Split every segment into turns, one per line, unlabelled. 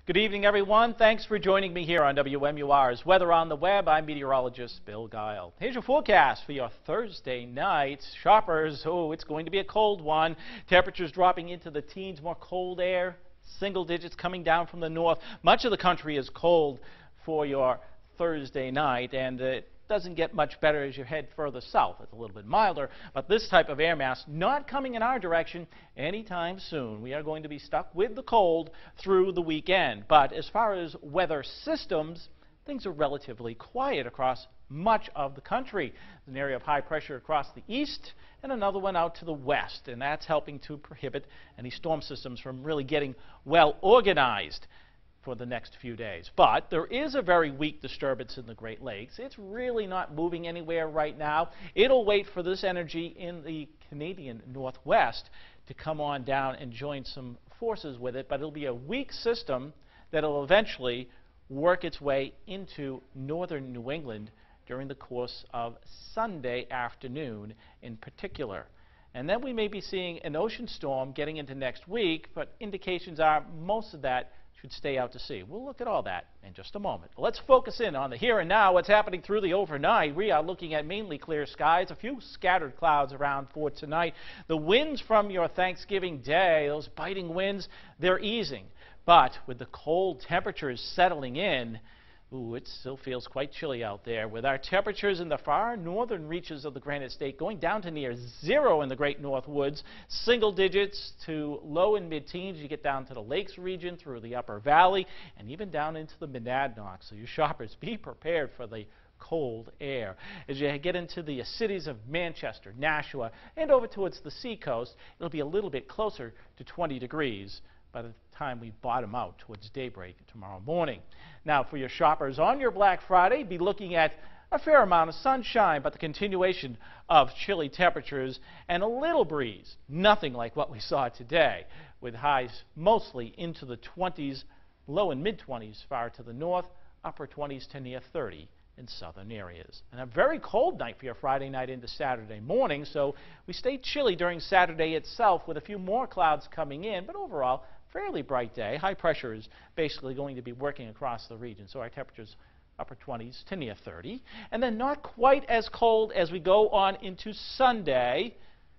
Good evening, everyone. Thanks for joining me here on WMUR's Weather on the Web. I'm meteorologist Bill Gile. Here's your forecast for your Thursday night. Shoppers, it's going to be a cold one. Temperatures dropping into the teens, more cold air, single digits coming down from the north. Much of the country is cold for your Thursday night, and it doesn't get much better as you head further south. It's a little bit milder, but this type of air mass not coming in our direction anytime soon. We are going to be stuck with the cold through the weekend. But as far as weather systems, things are relatively quiet across much of the country. There's an area of high pressure across the east and another one out to the west, and that's helping to prohibit any storm systems from really getting well organized for the next few days. But there is a very weak disturbance in the Great Lakes. It's really not moving anywhere right now. It'll wait for this energy in the Canadian Northwest to come on down and join some forces with it, but it'll be a weak system that'll eventually work its way into northern New England during the course of Sunday afternoon in particular. And then we may be seeing an ocean storm getting into next week, but indications are most of that should stay out to sea. We'll look at all that in just a moment. But let's focus in on the here and now, what's happening through the overnight. We are looking at mainly clear skies, a few scattered clouds around for tonight. The winds from your Thanksgiving day, those biting winds, they're easing. But with the cold temperatures settling in, it still feels quite chilly out there, with our temperatures in the far northern reaches of the Granite State going down to near zero in the Great North Woods, single digits to low and mid-teens. You get down to the Lakes region through the Upper Valley and even down into the Monadnock. So you shoppers, be prepared for the cold air. As you get into the cities of Manchester, Nashua, and over towards the seacoast, it'll be a little bit closer to 20 degrees by the time we bottom out towards daybreak tomorrow morning. Now, for your shoppers on your Black Friday, be looking at a fair amount of sunshine, but the continuation of chilly temperatures and a little breeze. Nothing like what we saw today, with highs mostly into the 20s, low and mid-20s far to the north, upper 20s to near 30 in southern areas. And a very cold night for your Friday night into Saturday morning, so we stay chilly during Saturday itself with a few more clouds coming in, but overall fairly bright day. High pressure is basically going to be working across the region, so our temperatures upper 20s to near 30. And then not quite as cold as we go on into Sunday.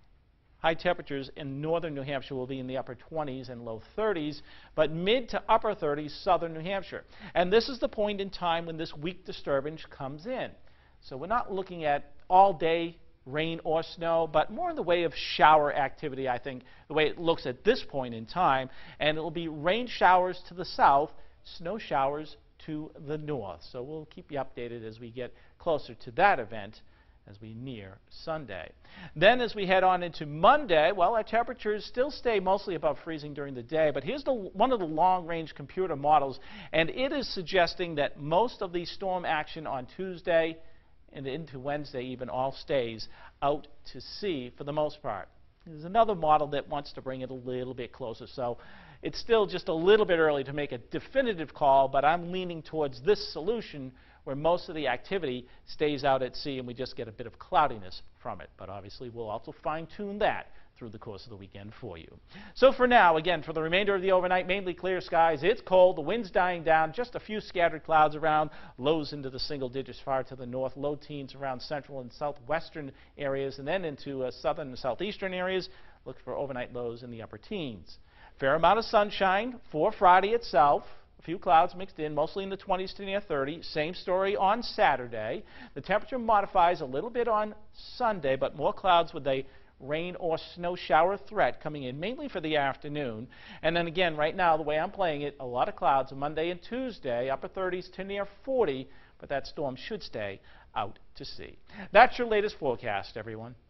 High temperatures in northern New Hampshire will be in the upper 20s and low 30s, but mid to upper 30s southern New Hampshire. And this is the point in time when this weak disturbance comes in. So we're not looking at all day rain or snow, but more in the way of shower activity, I think, the way it looks at this point in time. And it will be rain showers to the south, snow showers to the north. So we'll keep you updated as we get closer to that event as we near Sunday. Then as we head on into Monday, well, our temperatures still stay mostly above freezing during the day, but here's one of the long-range computer models, and it is suggesting that most of the storm action on Tuesday and into Wednesday even all stays out to sea for the most part. There's another model that wants to bring it a little bit closer, so it's still just a little bit early to make a definitive call, but I'm leaning towards this solution where most of the activity stays out at sea and we just get a bit of cloudiness from it. But obviously we'll also fine-tune that through the course of the weekend for you. So for now, again, for the remainder of the overnight, mainly clear skies. It's cold, the wind's dying down, just a few scattered clouds around, lows into the single digits far to the north, low teens around central and southwestern areas, and then into southern and southeastern areas. Look for overnight lows in the upper teens. Fair amount of sunshine for Friday itself. A few clouds mixed in, mostly in the 20s to near 30. Same story on Saturday. The temperature modifies a little bit on Sunday, but more clouds with a rain or snow shower threat coming in mainly for the afternoon. And then again, right now, the way I'm playing it, a lot of clouds Monday and Tuesday, upper 30s to near 40, but that storm should stay out to sea. That's your latest forecast, everyone.